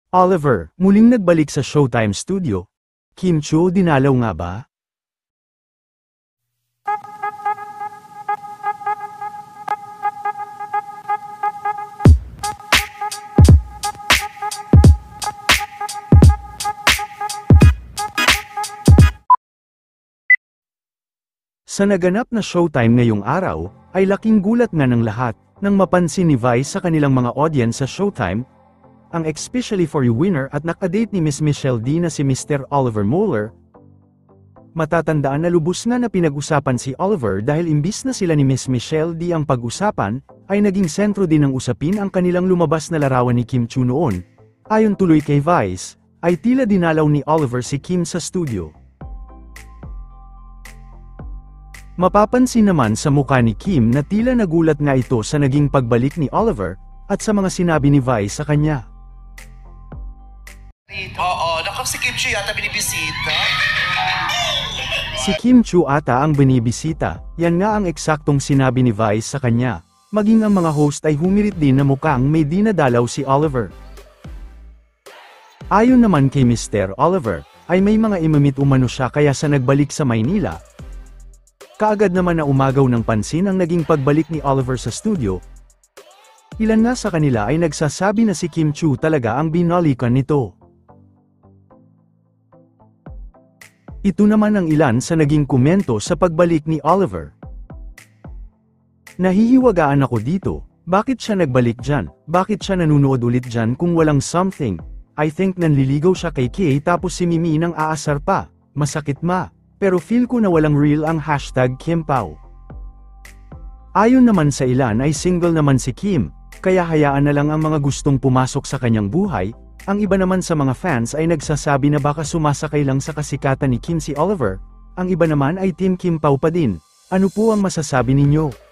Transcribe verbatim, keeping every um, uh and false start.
Oliver, muling nagbalik sa Showtime Studio. Kim Chiu dinalaw nga ba? Sa naganap na Showtime ngayong araw, ay laking gulat nga ng lahat, nang mapansin ni Vice sa kanilang mga audience sa Showtime, ang especially for you winner at nakadate ni Miss Michelle D na si Mister Oliver Mueller. Matatandaan na lubos nga na pinag-usapan si Oliver dahil imbis na sila ni Miss Michelle D ang pag-usapan, ay naging sentro din ng usapin ang kanilang lumabas na larawan ni Kim Chiu noon. Ayon tuloy kay Vice, ay tila dinalaw ni Oliver si Kim sa studio. Mapapansin naman sa mukha ni Kim na tila nagulat nga ito sa naging pagbalik ni Oliver, at sa mga sinabi ni Vice sa kanya. Oo, naku si Kim Chiu yata binibisita. Si Kim Chiu ata ang binibisita, yan nga ang eksaktong sinabi ni Vice sa kanya. Maging ang mga host ay humirit din na mukhang may dinadalaw si Oliver. Ayon naman kay Mister Oliver, ay may mga imamit umano siya kaya sa nagbalik sa Maynila. Kaagad naman na umagaw ng pansin ang naging pagbalik ni Oliver sa studio. Ilan nga sa kanila ay nagsasabi na si Kim Chiu talaga ang binalikan nito. Ito naman ang ilan sa naging komento sa pagbalik ni Oliver. Nahihiwagaan ako dito, bakit siya nagbalik dyan, bakit siya nanunood ulit dyan kung walang something, I think nanliligaw siya kay Kay tapos si Mimi nang aasar pa, masakit ma. Pero feel ko na walang real ang hashtag Kim Pao. Ayon naman sa ilan ay single naman si Kim, kaya hayaan na lang ang mga gustong pumasok sa kanyang buhay. Ang iba naman sa mga fans ay nagsasabi na baka sumasakay lang sa kasikatan ni Kim si Oliver, ang iba naman ay Team Kim Pao pa din. Ano po ang masasabi ninyo?